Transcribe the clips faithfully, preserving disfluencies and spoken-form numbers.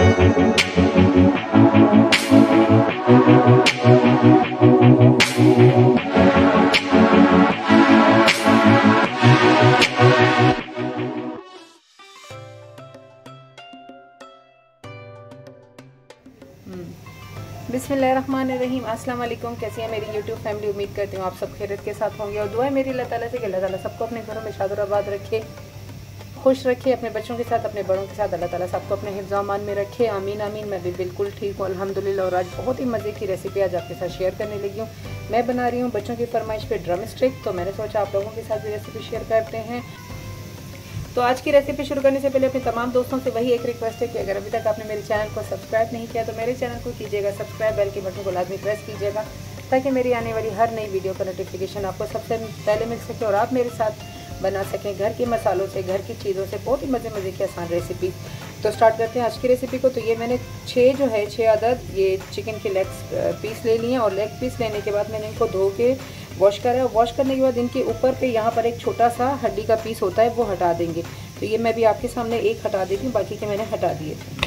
बिस्मिल्लाहिर्रहमानिर्रहीम। अस्सलाम वालेकुम। कैसी है मेरी यूट्यूब फैमिली? उम्मीद करती हूँ आप सब खैरियत के साथ होंगे और दुआ है मेरी अल्लाह ताला से कि अल्लाह ताला सबको अपने घरों में शाद और आबाद रखे, खुश रखे, अपने बच्चों के साथ अपने बड़ों के साथ अल्लाह ताला सबको अपने हिफ्ज़ अमान में रखे। आमीन आमीन। मैं भी बिल्कुल ठीक हूँ अल्हम्दुलिल्लाह। और आज बहुत ही मज़े की रेसिपी आज आपके साथ शेयर करने लगी हूँ। मैं बना रही हूँ बच्चों की फरमाइश पे ड्रम स्टिक, तो मैंने सोचा आप लोगों के साथ भी रेसिपी शेयर करते हैं। तो आज की रेसिपी शुरू करने से पहले अपने तमाम दोस्तों से वही एक रिक्वेस्ट है कि अगर अभी तक आपने मेरे चैनल को सब्सक्राइब नहीं किया तो मेरे चैनल को कीजिएगा सब्सक्राइब, बेल के बटन को लाजमी प्रेस कीजिएगा ताकि मेरी आने वाली हर नई वीडियो का नोटिफिकेशन आपको सबसे पहले मिल सके और आप मेरे साथ बना सकें घर के मसालों से, घर की चीज़ों से बहुत ही मज़े मज़े की आसान रेसिपी। तो स्टार्ट करते हैं आज की रेसिपी को। तो ये मैंने छः जो है छः अदद ये चिकन के लेग पीस ले लिए और लेग पीस लेने के बाद मैंने इनको धो के वॉश करा है। वॉश करने के बाद इनके ऊपर पे यहाँ पर एक छोटा सा हड्डी का पीस होता है वो हटा देंगे। तो ये मैं भी आपके सामने एक हटा देती हूँ, बाकी के मैंने हटा दिए थे।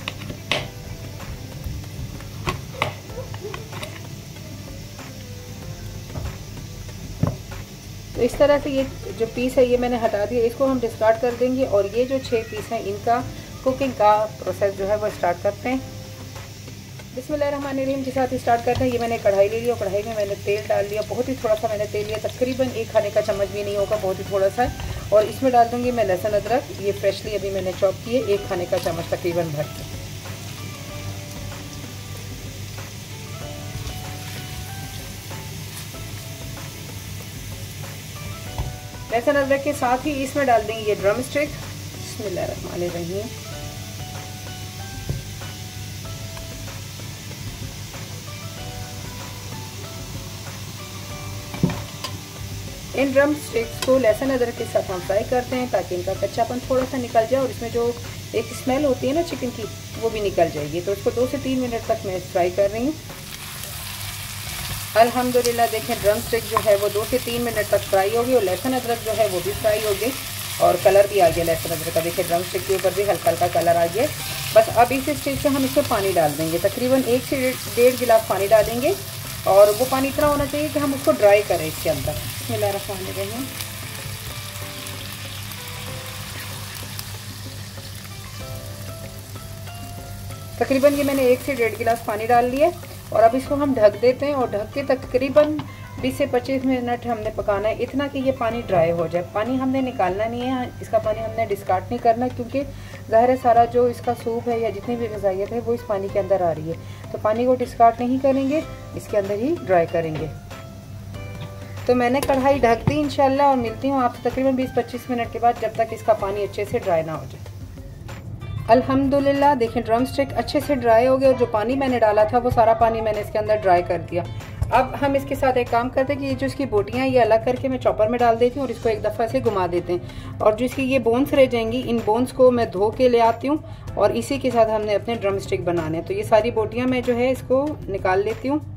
तो इस तरह से ये जो पीस है ये मैंने हटा दिया, इसको हम डिस्कार्ड कर देंगे। और ये जो छः पीस हैं इनका कुकिंग का प्रोसेस जो है वो स्टार्ट करते हैं। बिस्मिल्लाहिर्रहमानिर्रहीम के साथ ही स्टार्ट करते हैं। ये मैंने कढ़ाई ले लिया और कढ़ाई में मैंने तेल डाल दिया, बहुत ही थोड़ा सा मैंने तेल लिया, तकरीबन एक खाने का चम्मच भी नहीं होगा, बहुत ही थोड़ा सा। और इसमें डाल दूंगी मैं लहसुन अदरक, ये फ्रेशली अभी मैंने चॉप किए, एक खाने का चम्मच तकरीबन भर के। लहसुन अदरक के साथ ही इसमें डाल देंगे ये ड्रम स्टिक। बिस्मिल्लाहिर्रहमानिर्रहीम। इन ड्रम स्टिक्स को लहसुन अदरक के साथ हम फ्राई करते हैं ताकि इनका कच्चापन थोड़ा सा निकल जाए और इसमें जो एक स्मेल होती है ना चिकन की वो भी निकल जाएगी। तो इसको दो से तीन मिनट तक मैं फ्राई कर रही हूँ। अल्हम्दुलिल्लाह देखें ड्रम स्टिक जो है वो दो से तीन मिनट तक फ्राई होगी और लहसुन अदरक जो है वो भी फ्राई हो गई और कलर भी आ गया लहसुन अदरक का। देखिए ड्रम स्टिक के ऊपर भी हल्का हल्का कलर आ गया। बस अब इस स्टेज पे हम इसमें पानी डाल देंगे, तकरीबन एक से डेढ़ गिलास पानी डालेंगे और वो पानी इतना होना चाहिए कि हम उसको ड्राई करें इसके अंदर। बिस्मिल्लाहिर्रहमानिर्रहीम। तकरीबन ये मैंने एक से डेढ़ गिलास पानी डाल लिया और अब इसको हम ढक देते हैं और ढक के तकरीबन बीस से पच्चीस मिनट हमने पकाना है, इतना कि ये पानी ड्राई हो जाए। पानी हमने निकालना नहीं है, इसका पानी हमने डिस्कार्ड नहीं करना क्योंकि ज़ाहिर है सारा जो इसका सूप है या जितनी भी ग़िज़ाइयत है वो इस पानी के अंदर आ रही है। तो पानी को डिस्कार्ड नहीं करेंगे, इसके अंदर ही ड्राई करेंगे। तो मैंने कढ़ाई ढक दी इंशाल्लाह और मिलती हूँ आपसे तकरीबन बीस पच्चीस मिनट के बाद, जब तक इसका पानी अच्छे से ड्राई ना हो जाए। अल्हम्दुलिल्लाह देखें ड्रम स्टिक अच्छे से ड्राई हो गया और जो पानी मैंने डाला था वो सारा पानी मैंने इसके अंदर ड्राई कर दिया। अब हम इसके साथ एक काम करते हैं कि ये जो इसकी बोटियाँ ये अलग करके मैं चॉपर में डाल देती हूँ और इसको एक दफ़ा से घुमा देते हैं। और जो इसकी ये बोन्स रह जाएंगी इन बोन्स को मैं धो के ले आती हूँ और इसी के साथ हमने अपने ड्रम स्टिक बनाने हैं। तो ये सारी बोटियाँ मैं जो है इसको निकाल लेती हूँ।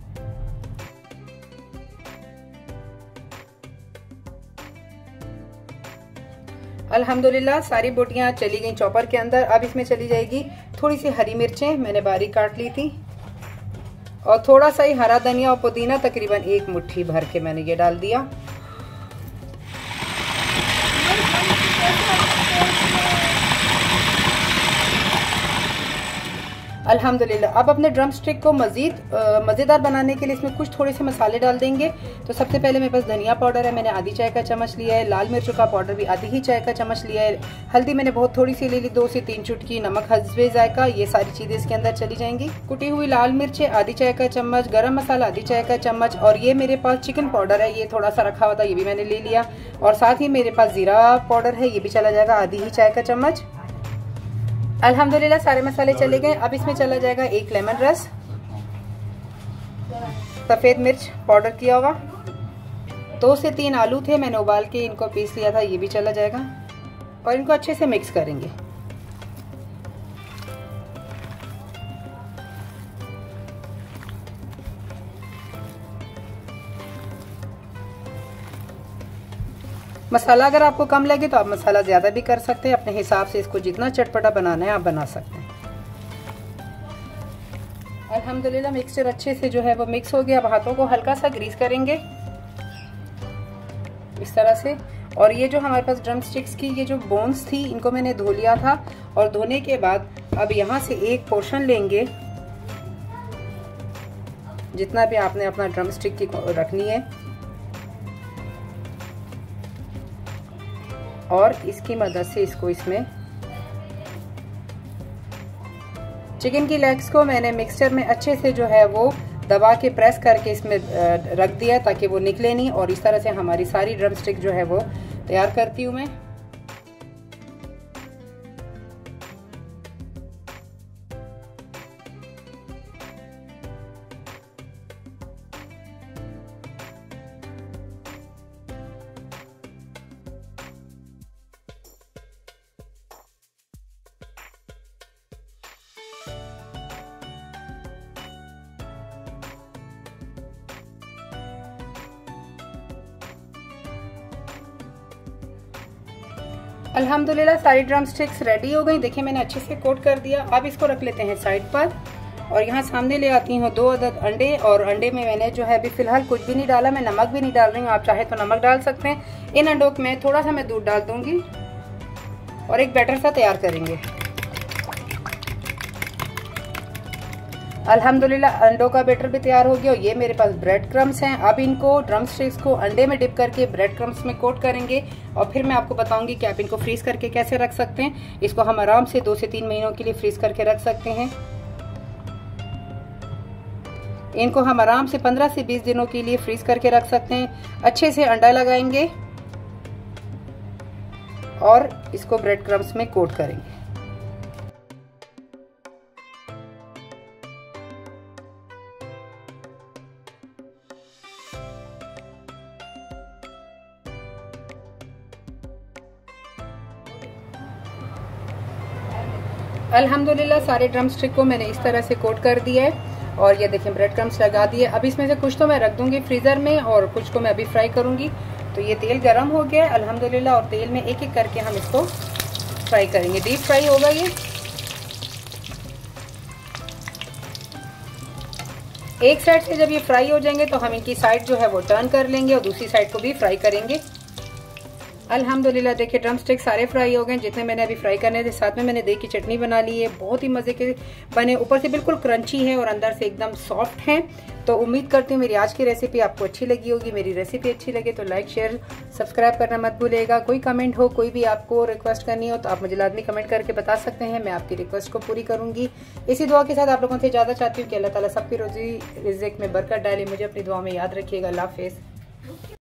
अल्हम्दुलिल्लाह सारी बोटियाँ चली गई चॉपर के अंदर। अब इसमें चली जाएगी थोड़ी सी हरी मिर्चें, मैंने बारीक काट ली थी, और थोड़ा सा ही हरा धनिया और पुदीना, तकरीबन एक मुट्ठी भर के मैंने ये डाल दिया। अल्हम्दुलिल्लाह अब अपने ड्रम स्टिक को मज़ीद मज़ेदार बनाने के लिए इसमें कुछ थोड़े से मसाले डाल देंगे। तो सबसे पहले मेरे पास धनिया पाउडर है, मैंने आधी चाय का चम्मच लिया है। लाल मिर्चों का पाउडर भी आधी ही चाय का चम्मच लिया है। हल्दी मैंने बहुत थोड़ी सी ले ली, दो से तीन चुटकी। नमक हस्बे जायका, ये सारी चीज़ें इसके अंदर चली जाएंगी। कुटी हुई लाल मिर्चें आधी चाय का चम्मच, गरम मसाला आधी चाय का चम्मच, और ये मेरे पास चिकन पाउडर है, ये थोड़ा सा रखा हुआ था, ये भी मैंने ले लिया। और साथ ही मेरे पास ज़ीरा पाउडर है, ये भी चला जाएगा आधी ही चाय का चम्मच। अल्हम्दुलिल्लाह सारे मसाले चले गए। अब इसमें चला जाएगा एक लेमन रस, सफ़ेद मिर्च पाउडर किया होगा, दो से तीन आलू थे मैंने उबाल के इनको पीस लिया था, ये भी चला जाएगा। और इनको अच्छे से मिक्स करेंगे। मसाला अगर आपको कम लगे तो आप मसाला ज़्यादा भी कर सकते हैं, अपने हिसाब से इसको जितना चटपटा बनाना है आप बना सकते हैं। अल्हम्दुलिल्लाह मिक्सचर अच्छे से जो है वो मिक्स हो गया। अब हाथों को हल्का सा ग्रीस करेंगे इस तरह से। और ये जो हमारे पास ड्रम स्टिक्स की ये जो बोन्स थी इनको मैंने धो लिया था, और धोने के बाद अब यहाँ से एक पोर्शन लेंगे, जितना भी आपने अपना ड्रम स्टिक की रखनी है, और इसकी मदद से इसको इसमें चिकन की लेग्स को मैंने मिक्सचर में अच्छे से जो है वो दबा के प्रेस करके इसमें रख दिया ताकि वो निकले नहीं। और इस तरह से हमारी सारी ड्रम स्टिक जो है वो तैयार करती हूँ मैं। अल्हम्दुलिल्लाह सारी ड्रम स्टिक्स रेडी हो गई। देखिए मैंने अच्छे से कोट कर दिया। अब इसको रख लेते हैं साइड पर, और यहाँ सामने ले आती हूँ दो अदद अंडे, और अंडे में मैंने जो है अभी फिलहाल कुछ भी नहीं डाला, मैं नमक भी नहीं डाल रही हूँ, आप चाहे तो नमक डाल सकते हैं। इन अंडों में थोड़ा सा मैं दूध डाल दूंगी और एक बैटर सा तैयार करेंगे। अल्हम्दुलिल्लाह अंडों का बैटर भी तैयार हो गया। ये मेरे पास ब्रेड क्रम्स हैं। अब इनको ड्रम स्टिक्स को अंडे में डिप करके ब्रेड क्रम्स में कोट करेंगे, और फिर मैं आपको बताऊंगी कि आप इनको फ्रीज करके कैसे रख सकते हैं। इसको हम आराम से दो से तीन महीनों के लिए फ्रीज करके रख सकते हैं। इनको हम आराम से पंद्रह से बीस दिनों के लिए फ्रीज करके रख सकते हैं। अच्छे से अंडा लगाएंगे और इसको ब्रेड क्रम्स में कोट करेंगे। अल्हम्दुलिल्लाह सारे ड्रम स्टिक को मैंने इस तरह से कोट कर दिया है, और ये देखिए ब्रेड क्रम्स लगा दिए। अब इसमें से कुछ तो मैं रख दूंगी फ्रीजर में, और कुछ को मैं अभी फ्राई करूंगी। तो ये तेल गरम हो गया है अल्हम्दुलिल्लाह, और तेल में एक एक करके हम इसको फ्राई करेंगे। डीप फ्राई होगा ये। एक साइड से जब ये फ्राई हो जाएंगे तो हम इनकी साइड जो है वो टर्न कर लेंगे और दूसरी साइड को भी फ्राई करेंगे। अल्हम्दुलिल्लाह देखिए ड्रम स्टिक सारे फ्राई हो गए जितने मैंने अभी फ्राई करने थे। साथ में मैंने दही की चटनी बना ली है, बहुत ही मजे के बने, ऊपर से बिल्कुल क्रंची है और अंदर से एकदम सॉफ्ट है। तो उम्मीद करती हूँ मेरी आज की रेसिपी आपको अच्छी लगी होगी। मेरी रेसिपी अच्छी लगे तो लाइक शेयर सब्सक्राइब करना मत भूलिएगा। कोई कमेंट हो, कोई भी आपको रिक्वेस्ट करनी हो तो आप मुझे लाजमी कमेंट करके बता सकते हैं, मैं आपकी रिक्वेस्ट को पूरी करूंगी। इसी दुआ के साथ आप लोगों से ज्यादा चाहती हूँ कि अल्लाह ताला सबकी रोजी रिज़्क़ में बरकत डाले। मुझे अपनी दुआ में याद रखिएगा। अल्लाह हाफ़िज़।